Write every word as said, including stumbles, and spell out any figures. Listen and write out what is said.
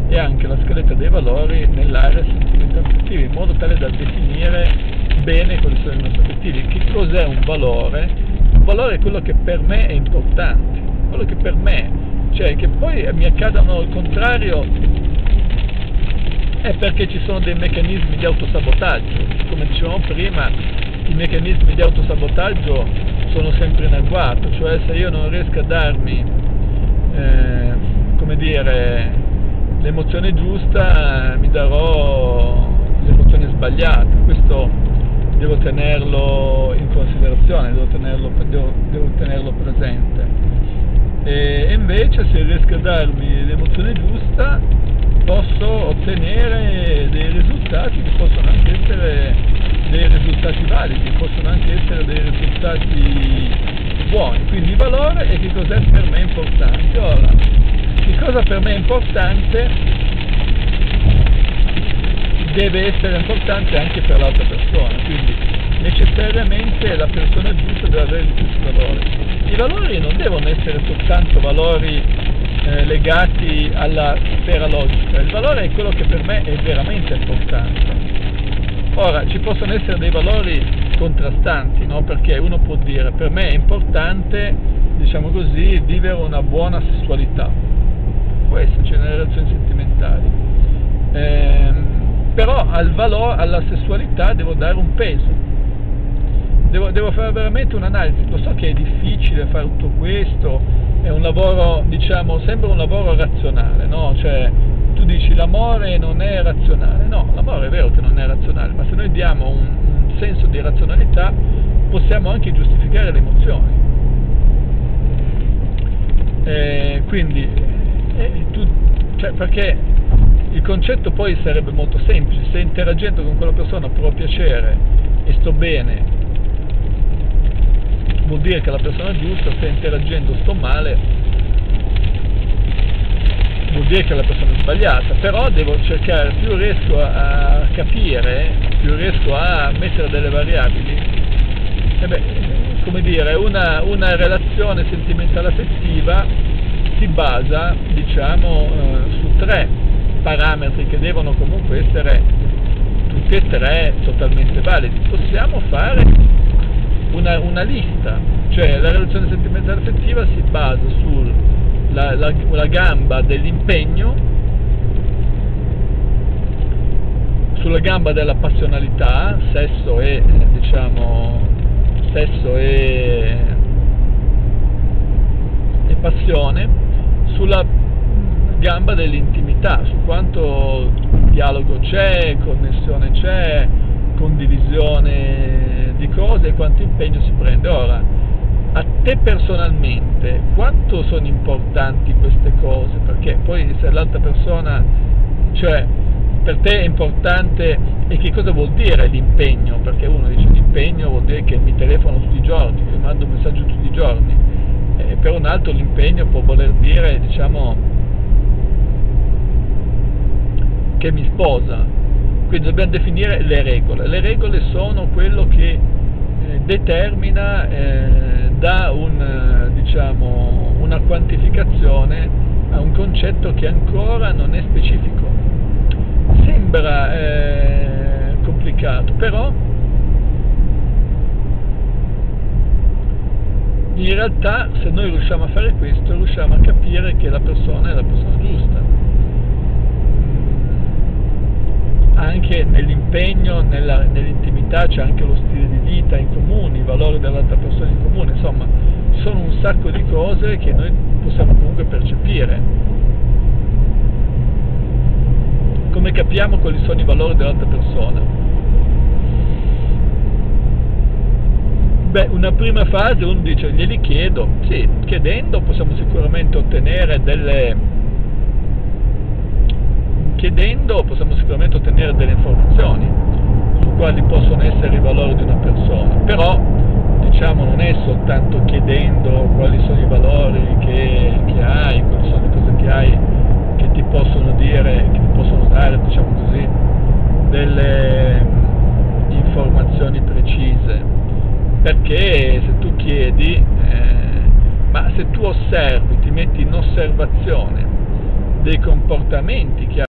e anche la scaletta dei valori nell'area sentimentale affettiva, in modo tale da definire bene quali sono i nostri obiettivi. Che cos'è un valore? Un valore è quello che per me è importante, quello che per me, cioè che poi mi accadano il contrario è perché ci sono dei meccanismi di autosabotaggio. Come dicevamo prima, i meccanismi di autosabotaggio sono sempre in agguato, cioè se io non riesco a darmi eh, come dire l'emozione giusta, eh, mi darò l'emozione sbagliata. Questo devo tenerlo in considerazione, devo tenerlo, devo, devo tenerlo presente. E invece se riesco a darmi l'emozione giusta posso ottenere dei risultati che possono anche essere dei risultati validi, possono anche essere dei risultati buoni. Quindi il valore è che cos'è per me importante. Ora, che cosa per me è importante deve essere importante anche per l'altra persona, quindi necessariamente la persona giusta deve avere gli stessi valori. I valori non devono essere soltanto valori eh, legati alla sfera logica, il valore è quello che per me è veramente importante. Ora, ci possono essere dei valori contrastanti, no? Perché uno può dire, per me è importante, diciamo così, vivere una buona sessualità, può esserci nelle relazioni sentimentali, ehm, però al valore, alla sessualità devo dare un peso. Devo, devo fare veramente un'analisi. Lo so che è difficile fare tutto questo, è un lavoro, diciamo, sembra un lavoro razionale, no? Cioè, tu dici l'amore non è razionale, no, l'amore è vero che non è razionale, ma se noi diamo un, un senso di razionalità possiamo anche giustificare le emozioni. E quindi, eh, tu, cioè, perché il concetto poi sarebbe molto semplice: se interagendo con quella persona provo piacere e sto bene, vuol dire che la persona è giusta, se interagendo sto male, vuol dire che la persona è sbagliata. Però devo cercare, più riesco a capire, più riesco a mettere delle variabili, e beh, come dire, una, una relazione sentimentale affettiva si basa, diciamo, eh, su tre parametri che devono comunque essere tutti e tre totalmente validi. Possiamo fare Una, una lista, cioè la relazione sentimentale affettiva si basa sulla la, la gamba dell'impegno, sulla gamba della passionalità, sesso e diciamo sesso e, e passione, sulla gamba dell'intimità, su quanto dialogo c'è, connessione c'è, condivisione di cose e quanto impegno si prende. Ora, a te personalmente quanto sono importanti queste cose? Perché poi se l'altra persona, cioè per te è importante, e che cosa vuol dire l'impegno? Perché uno dice l'impegno vuol dire che mi telefono tutti i giorni, che mi mando un messaggio tutti i giorni, e per un altro l'impegno può voler dire, diciamo, che mi sposa. Quindi dobbiamo definire le regole. Le regole sono quello che eh, determina, eh, dà un, eh, diciamo, una quantificazione a un concetto che ancora non è specifico. Sembra eh, complicato, però in realtà se noi riusciamo a fare questo, riusciamo a capire che la persona è la persona giusta. Anche nell'impegno, nella, nell'intimità c'è anche lo stile di vita in comune, i valori dell'altra persona in comune, insomma ci sono un sacco di cose che noi possiamo comunque percepire. Come capiamo quali sono i valori dell'altra persona? Beh, una prima fase uno dice glieli chiedo, sì, chiedendo possiamo sicuramente ottenere delle Chiedendo possiamo sicuramente ottenere delle informazioni su quali possono essere i valori di una persona, però diciamo non è soltanto chiedendo quali sono i valori che, che hai, quali sono le cose che hai che ti possono dire, che ti possono dare, diciamo così, delle informazioni precise, perché se tu chiedi, eh, ma se tu osservi, ti metti in osservazione dei comportamenti che